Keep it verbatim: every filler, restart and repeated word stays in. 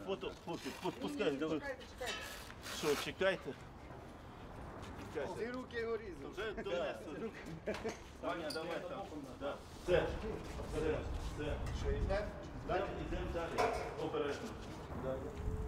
фото, хлопці, пускай, давай. Чекайте, чекайте. Що, чекайте? Ці руки його різали. Вже донесли. Ваня, давай там. Да. Це, це, це. Що, йде? Далі, йдемо далі. Обережно.